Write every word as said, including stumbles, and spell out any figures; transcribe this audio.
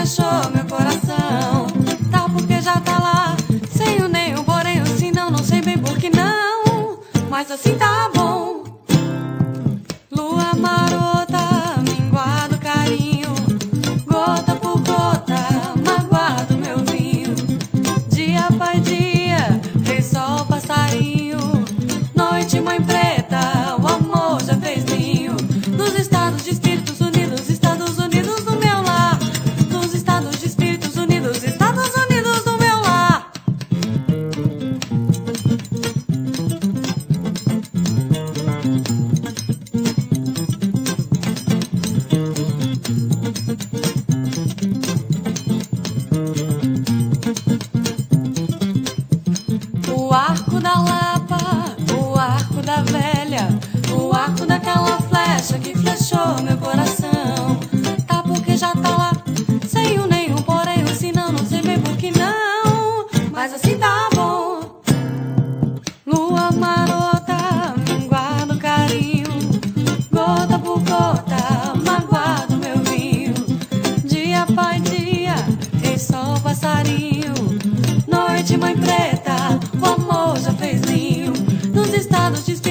flechou meu coração. Tá porque já tá lá, sem o nem o porém, o senão, não sei bem por que não, mas assim tá bom. Lua marota, minguado carinho, gota por gota, magoado meu vinho. Dia pai dia, rei sol passarinho, noite mãe preta, o amor já fez ninho. Nos estados de Espíritos Unidos, Estados Unidos do meu lar. Nos estados de Espíritos Unidos, Estados Unidos do meu lar. O arco da Lapa, o arco da velha, o arco daquela flecha que flechou meu coração. Tá porque já tá lá, sem o nenhum porém, o senão, não sei bem por que não, mas assim tá bom. Lua marota, minguado carinho, gota por gota, magoado meu vinho. Dia pai dia, rei sol passarinho, noite mãe preta, o amor já fez ninho. Nos estados de